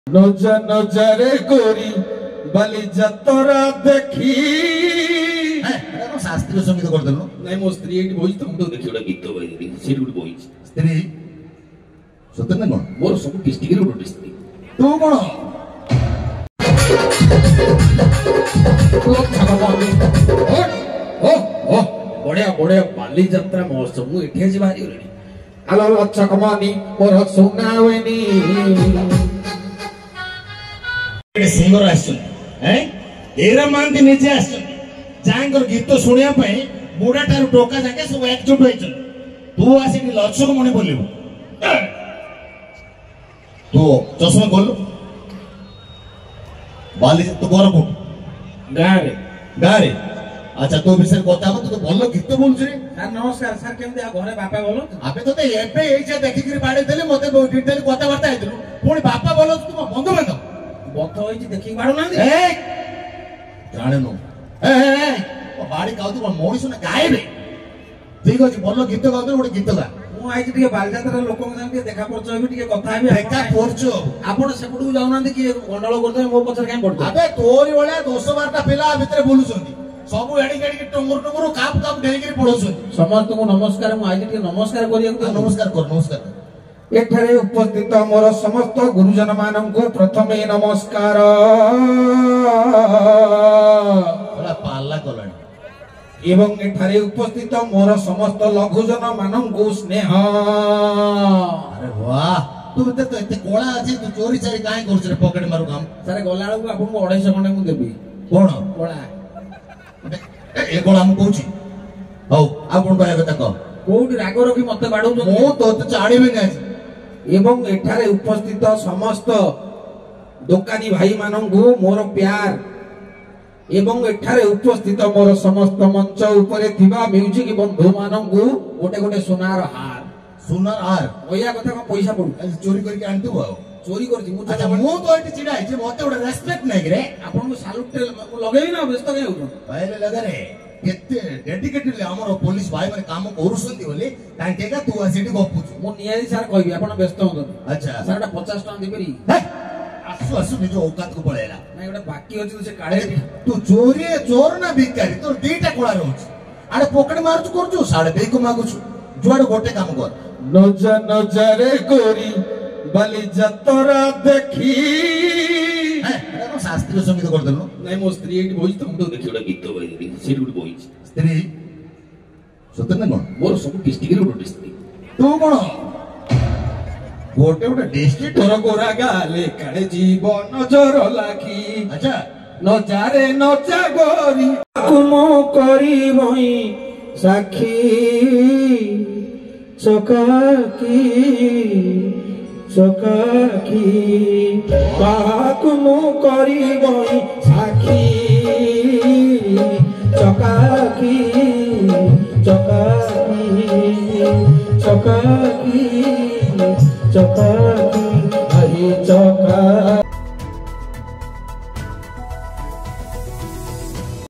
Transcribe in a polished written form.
नजा नजारे गोरी बाली जतरा देखी शास्त्रीय संगीत करदेलु नहीं मो स्त्री एटी बहिस त मुंडो देखि ओटा गीत बहिरि सेट गुड बहिस स्त्री सत्य न कोन मोर सब डिस्ट्रिक्ट रे ओटा स्त्री तू कोन ओ बढ़िया बढ़िया बाली यात्रा महोत्सव मु एठी जे बारी गलेनी आलो अच्छा कमानी मोर सुनावेनी सिंगर आसन हैं एरा मानती निजे आसन जांगर गीत सुनिया पई मुडा टारु टोका जाके सब एकजुट होइछन तू आसी लक्षक मने बोलिबो तो चश्मा खोल बाली तो गोर को गारे अच्छा तो विषय कथा तो भलो गीत बोलछ रे सर नमस्कार सर केमते घरे बापा बोलो आपे तो एबे एजा देखि कि बाडे देले मते डिटेल कथा वार्ता आइतलु पुणी बापा बोलो तू बंधु बांधो बथ होइछि देखि बाडो ना ए जाने नो ए ओ बाडी काउ तू मोरिस ना गायबे ठीक अछि भलो गीत गाउ गोटे गीत गा मु आइछि टिके बालजात्रा लोकन संगे देखा परछ भी टिके कथा भी देखा परछ आपण सेपटू जाउनांती कि गंडल करदे मो पछर काई पडतो अबे तोरी वाला 212 पिला भितरे बोलुछंती सबु एडी एडी टंगुर काप काप ढेली के पडोछंती समस्त को नमस्कार मु आइछि टिके नमस्कार करिया नमस्कार कर नमस्कार एठारे उपस्थित मोर समस्त गुरुजन माननको प्रथमे नमस्कार बड़ा पाला कलणी एवं एठारे उपस्थित मोर समस्त लघुजन माननको स्नेह अरे वाह तू तो एते कोळा अछि तू चोरी चारी काई करछ रे पॉकेट मारू काम सारे गला को आपन 250 खंडे मु देबी कोन कोळा ए कोळा मु कहूची हौ आपन बाय कथा कह कोउडी राग रखी मते बाडौ तो मो तो चाडीबे नै एवं एठारे उपस्थित समस्त दोकानी भाई मानंगु मोर प्यार एवं एठारे उपस्थित मोर समस्त मंच ऊपर थिबा म्यूजिक बंधु मानंगु गोटे गोटे सोनार हार ओया कथा को पैसा पडु चोरी करके आनतु हो चोरी करछि मु अच्छा मु तो एटी चिडा छि मते ओडा रेस्पेक्ट नै रे आपन को सालूट लगेबी ना व्यस्त के होतो पहले लगा रे केते डेडिकेटेडली हमर पुलिस भाई माने काम करूसंती बोली तांकेगा तू आसीटी गपुछु मु नियारी सर कहबी आपन व्यस्त होतो अच्छा सर 50 टका देबेरी आसु आसु निज औकात को पळेला नै गोटे बाकी अछि तो से काढे तू चोर ना भिकारी तोर दीटा कोळा रहउछ आडे पॉकेट मारछु करछु साडे बेको मागुछु जुआड गोटे काम कर नजा नजारे गोरी बाली जतरा देखी शास्त्रीय संगीत करदेलु नहीं मो स्त्री एटी बहिस त मुंडो देखि ओटा गीत बहिरि सेट गुड बहिस स्त्री सत्य न कोन मोर सब डिस्ट्रिक्ट रे ओटा स्त्री तू कोन गोटे डिस्ट्रिक्ट तोर गोरा गाले काळे जीवन नजर लाखी अच्छा नजारे नचा गोरी कुमो करी बई साखी चकाकी काकु मु करिबई साखी चकाकी चकाकी